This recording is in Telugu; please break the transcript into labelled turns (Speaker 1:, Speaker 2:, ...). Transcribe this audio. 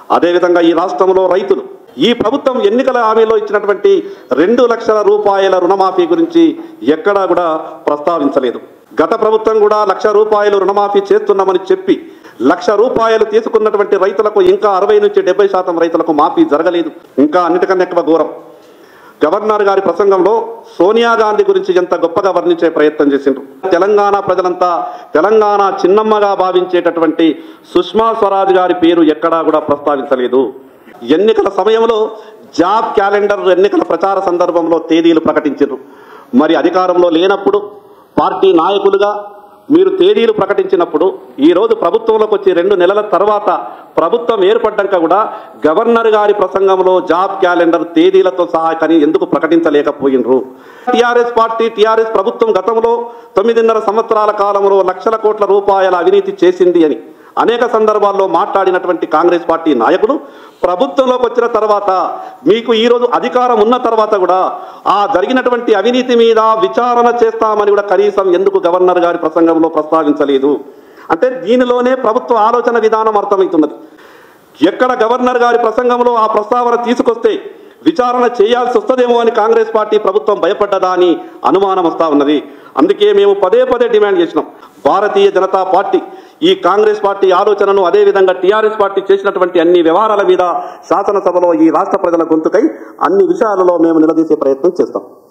Speaker 1: అదేవిధంగా ఈ రాష్ట్రంలో రైతులు ఈ ప్రభుత్వం ఎన్నికల హామీలో ఇచ్చినటువంటి 2 లక్షల రూపాయల రుణమాఫీ గురించి ఎక్కడా కూడా ప్రస్తావించలేదు. గత ప్రభుత్వం కూడా 1 లక్ష రూపాయలు రుణమాఫీ చేస్తున్నామని చెప్పి 1 లక్ష రూపాయలు తీసుకున్నటువంటి రైతులకు ఇంకా 60 నుంచి 70% రైతులకు మాఫీ జరగలేదు. ఇంకా అన్నిటికన్నా ఎక్కువ ఘోరం, గవర్నర్ గారి ప్రసంగంలో సోనియా గాంధీ గురించి ఎంత గొప్పగా వర్ణించే ప్రయత్నం చేసిండ్రు. తెలంగాణ ప్రజలంతా తెలంగాణ చిన్నమ్మగా భావించేటటువంటి సుష్మా స్వరాజ్ గారి పేరు ఎక్కడా కూడా ప్రస్తావించలేదు. ఎన్నికల సమయంలో జాబ్ క్యాలెండర్ ఎన్నికల ప్రచార సందర్భంలో తేదీలు ప్రకటించారు. మరి అధికారంలో లేనప్పుడు పార్టీ నాయకులుగా మీరు తేదీలు ప్రకటించినప్పుడు ఈరోజు ప్రభుత్వంలోకి వచ్చి 2 నెలల తర్వాత ప్రభుత్వం ఏర్పడ్డాక కూడా గవర్నర్ గారి ప్రసంగంలో జాబ్ క్యాలెండర్ తేదీలతో సహా కానీ ఎందుకు ప్రకటించలేకపోయినరు? టీఆర్ఎస్ ప్రభుత్వం గతంలో 9.5 సంవత్సరాల కాలంలో లక్షల కోట్ల రూపాయల అవినీతి చేసింది అని అనేక సందర్భాల్లో మాట్లాడినటువంటి కాంగ్రెస్ పార్టీ నాయకులు ప్రభుత్వంలోకి వచ్చిన తర్వాత మీకు ఈరోజు అధికారం ఉన్న తర్వాత కూడా ఆ జరిగినటువంటి అవినీతి మీద విచారణ చేస్తామని కూడా కనీసం ఎందుకు గవర్నర్ గారి ప్రసంగంలో ప్రస్తావించలేదు? అంటే దీనిలోనే ప్రభుత్వ ఆలోచన విధానం అర్థమవుతున్నది. ఎక్కడ గవర్నర్ గారి ప్రసంగంలో ఆ ప్రస్తావన తీసుకొస్తే విచారణ చేయాల్సి వస్తుందేమో అని కాంగ్రెస్ పార్టీ ప్రభుత్వం భయపడ్డదా అని అనుమానం వస్తూ ఉన్నది. అందుకే మేము పదే డిమాండ్ చేసినాం. భారతీయ జనతా పార్టీ ఈ కాంగ్రెస్ పార్టీ ఆలోచనను అదేవిధంగా టీఆర్ఎస్ పార్టీ చేసినటువంటి అన్ని వ్యవహారాల మీద శాసనసభలో ఈ రాష్ట్ర ప్రజల గొంతుకై అన్ని విషయాలలో మేము నిలదీసే ప్రయత్నం చేస్తాం.